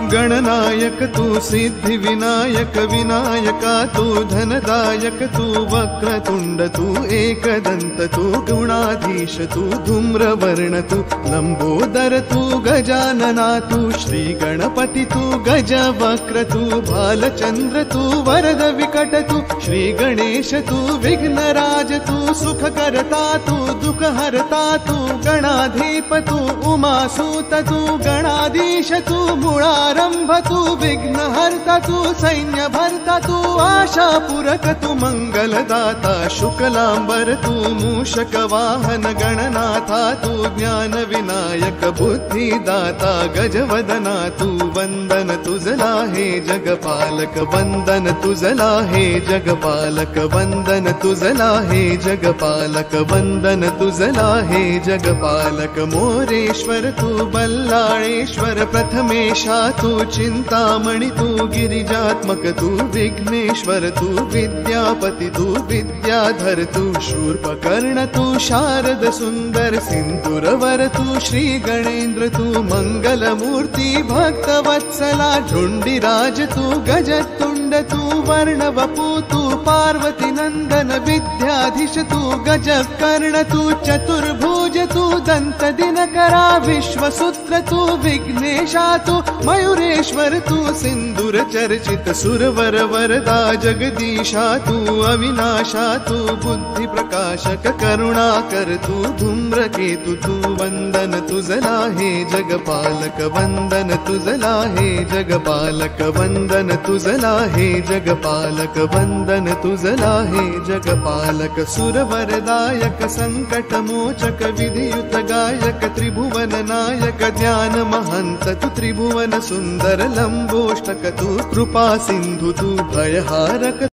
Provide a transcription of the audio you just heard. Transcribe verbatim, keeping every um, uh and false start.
गणनायक तू सिद्धि विनायक विनायका तू धनदायक तू वक्रतुंड तू एकदंत तू गुणाधीश तू धूम्रवर्ण तू लंबोदर तू गजानना तू श्री गणपति तू गज वक्र तू बालचंद्र तू वरद विकट तू श्री गणेश तू विघ्नराज तू सुख करता तू दुख हरता तू गणाधीप तू उमासूत तू गणाधीश तू मूळारंभ तू विघ्नहर्ता तू सैन्य भरता तू आशा पूरक तू मंगलदाता शुक्लांबर तू मूषक वाहन गणनाथा तू ज्ञान विनायक बुद्धिदाता गजवदना तू वंदन तुझला हे जगपालक वंदन तुझला हे जगपालक वंदन तुझला हे जगपालक वंदन तुझला हे जगपालक मोरेश्वर तू बल्लाळेश्वर प्रथमेशा तू चिंतामणि तू गिरिजात्मक तू विघ्नेश्वर तू विद्यापति तू विद्याधर तू शूर्पकर्ण तू शारद सुंदर सिंदूरवर तू श्री गणेन्द्र तू मंगलमूर्ति भक्तवत्सला झुंडिराज तू गजतुंड तू वर्णवपु तू पार्वती नंदन विद्याधीश तू गजकर्ण तू चतुर्भुज तू दंत दिनकरा विश्वसूत्र तू विघ्नेशा तू मयूरेश्वर तू सिंदूर चर्चित सुरवर वरदा जगदीशा तू अविनाशा तू बुद्धि प्रकाशक करुणाकर तू धूम्रकेतु तू वंदन तुझला हे जगपालक वंदन तुझला हे जगपालक वंदन तुझला हे जगपालक वंदन तुझला हे जगपालक सुरवरदायक संकट मोचक विधियुत गायक त्रिभुवन नायक ज्ञान महंत तू त्रिभुवन सुंदर लंबोष्टक तू कृपा सिंधु तू भयहारक